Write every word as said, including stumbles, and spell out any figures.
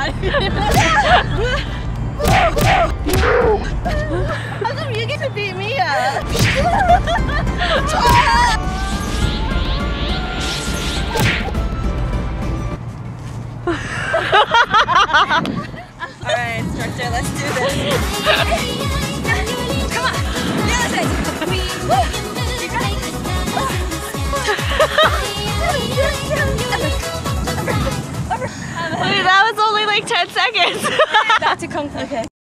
How come you get to beat me up? Alright, instructor, let's do this. Come on! Yes! Wait, that was only like ten seconds. Back to Kung Fu. Okay.